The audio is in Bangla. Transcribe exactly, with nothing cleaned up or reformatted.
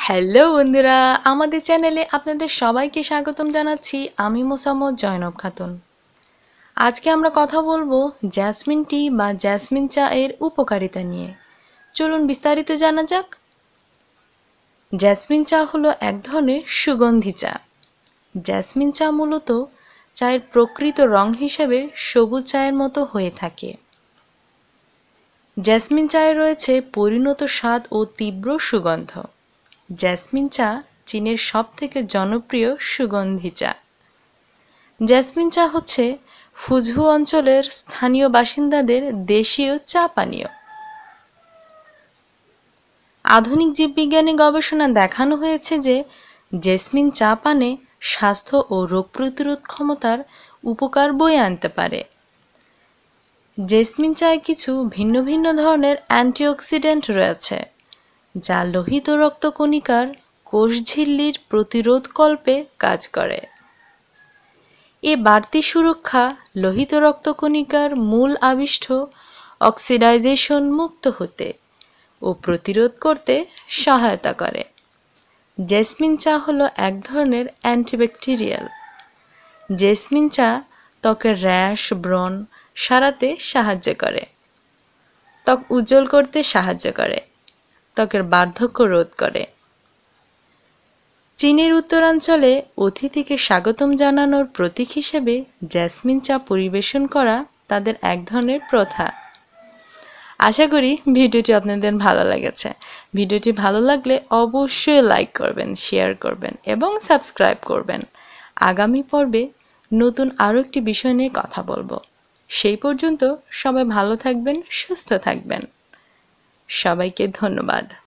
হ্যালো বন্ধুরা, আমাদের চ্যানেলে আপনাদের সবাইকে স্বাগতম জানাচ্ছি। আমি মোসাম্মদ জয়নব খাতুন। আজকে আমরা কথা বলবো জেসমিন টি বা জেসমিন চা এর উপকারিতা নিয়ে। চলুন বিস্তারিত জানা যাক। জেসমিন চা হলো এক ধরনের সুগন্ধি চা। জেসমিন চা মূলত চায়ের প্রকৃত রং হিসেবে সবুজ চায়ের মতো হয়ে থাকে। জেসমিন চায়ে রয়েছে পরিণত স্বাদ ও তীব্র সুগন্ধ। জেসমিন চা চীনের সবথেকে জনপ্রিয় সুগন্ধি চা। জেসমিন চা হচ্ছে ফুঝু অঞ্চলের স্থানীয় বাসিন্দাদের দেশীয় চা পানীয়। আধুনিক জীববিজ্ঞানী গবেষণা দেখানো হয়েছে যে জেসমিন চা পানে স্বাস্থ্য ও রোগ প্রতিরোধ ক্ষমতার উপকার বয়ে আনতে পারে। জেসমিন চায়ে কিছু ভিন্ন ভিন্ন ধরনের অ্যান্টিঅক্সিডেন্ট রয়েছে, যা লোহিত রক্তকণিকার কোষঝিল্লির প্রতিরোধকল্পে কাজ করে। এ বাড়তি সুরক্ষা লোহিত রক্তকণিকার মূল আবিষ্ট অক্সিডাইজেশন মুক্ত হতে ও প্রতিরোধ করতে সহায়তা করে। জেসমিন চা হলো এক ধরনের অ্যান্টিব্যাকটেরিয়াল। জেসমিন চা ত্বকের র্যাশ, ব্রণ সারাতে সাহায্য করে, ত্বক উজ্জ্বল করতে সাহায্য করে, ত্বকের বার্ধক্য রোধ করে। চীনের উত্তরাঞ্চলে অতিথিকে স্বাগতম জানানোর প্রতীক হিসেবে জেসমিন চা পরিবেশন করা তাদের এক ধরনের প্রথা। আশা করি ভিডিওটি আপনাদের ভালো লেগেছে। ভিডিওটি ভালো লাগলে অবশ্যই লাইক করবেন, শেয়ার করবেন এবং সাবস্ক্রাইব করবেন। আগামী পর্বে নতুন আরও একটি বিষয় নিয়ে কথা বলবো। সেই পর্যন্ত সবাই ভালো থাকবেন, সুস্থ থাকবেন। সবাইকে ধন্যবাদ।